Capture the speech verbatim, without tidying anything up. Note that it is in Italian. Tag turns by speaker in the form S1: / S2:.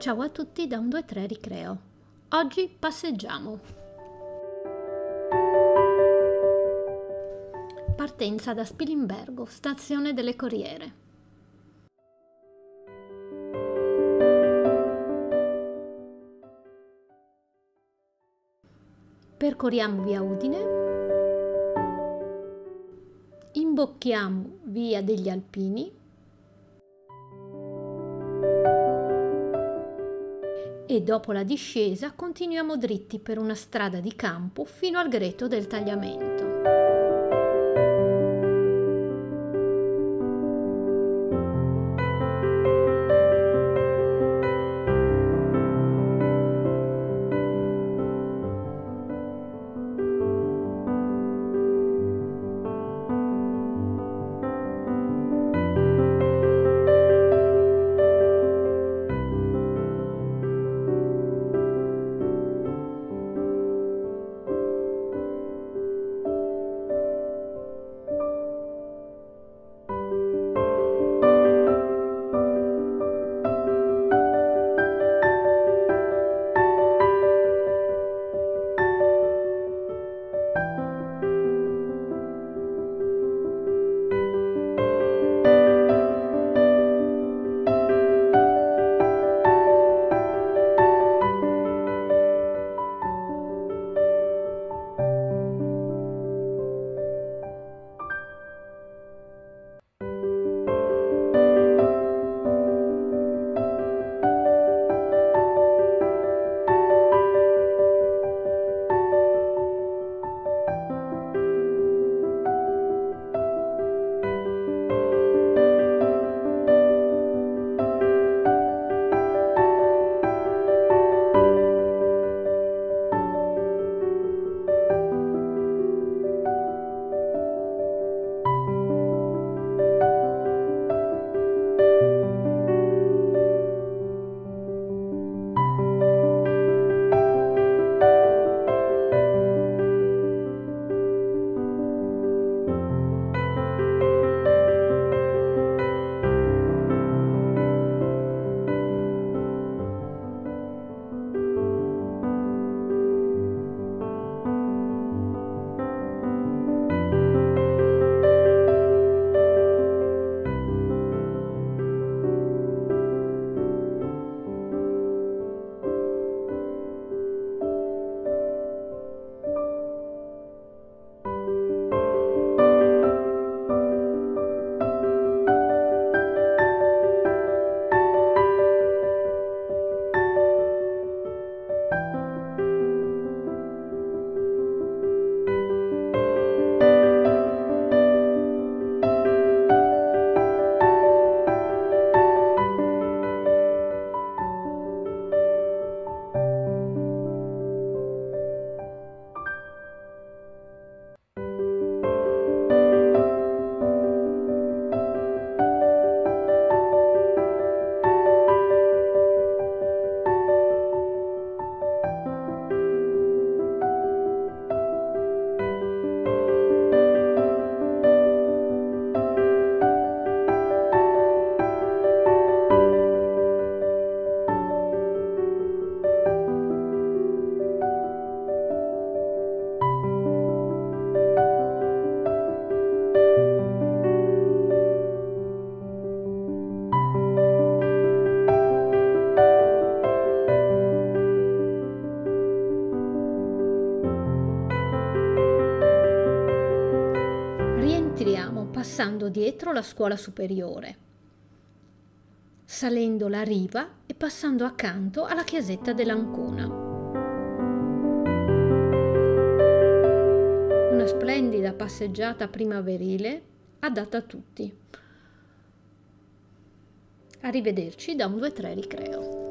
S1: Ciao a tutti da un due tre Ricreo. Oggi passeggiamo. Partenza da Spilimbergo, stazione delle Corriere. Percorriamo via Udine, imbocchiamo via degli Alpini e dopo la discesa continuiamo dritti per una strada di campo fino al Greto del Tagliamento. Rientriamo passando dietro la scuola superiore, salendo la riva e passando accanto alla chiesetta dell'Ancona. Una splendida passeggiata primaverile adatta a tutti. Arrivederci da un due tre Ricreo.